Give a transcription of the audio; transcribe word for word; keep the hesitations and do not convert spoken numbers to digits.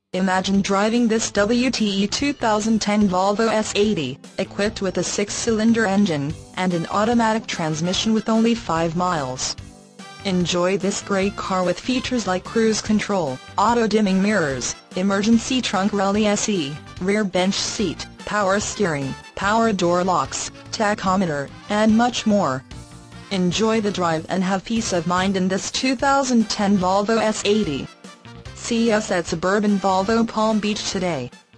Imagine driving this W T E two thousand ten Volvo S eighty, equipped with a six-cylinder engine, and an automatic transmission with only five miles. Enjoy this great car with features like cruise control, auto-dimming mirrors, emergency trunk release, rear bench seat, power steering, power door locks, tachometer, and much more. Enjoy the drive and have peace of mind in this two thousand ten Volvo S eighty. See us at Suburban Volvo Palm Beach today.